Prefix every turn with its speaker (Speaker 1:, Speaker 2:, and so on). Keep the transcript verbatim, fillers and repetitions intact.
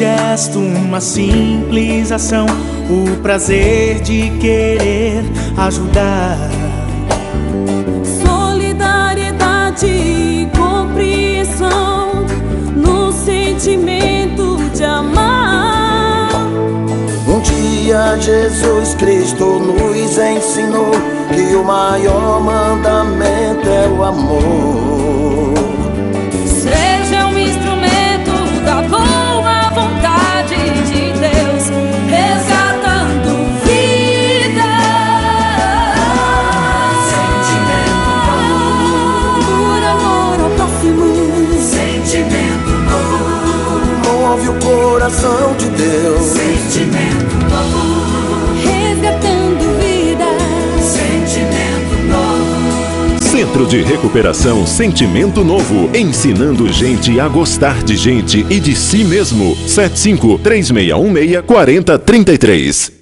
Speaker 1: gesto, uma simples ação, o prazer de querer ajudar.
Speaker 2: Solidariedade e compreensão no sentimento de amar.
Speaker 3: Um dia Jesus Cristo nos ensinou que o maior mandamento é o amor.
Speaker 2: Seja um instrumento da boa vontade de Deus, resgatando vida.
Speaker 4: Sentimento novo,
Speaker 2: Por amor ao próximo.
Speaker 4: sentimento novo,
Speaker 3: Move o coração de Deus.
Speaker 4: sentimento novo,
Speaker 2: Resgatando vida.
Speaker 4: sentimento novo.
Speaker 5: Centro de Recuperação Sentimento Novo, ensinando gente a gostar de gente e de si mesmo. sete cinco três seis um seis quatro zero três três.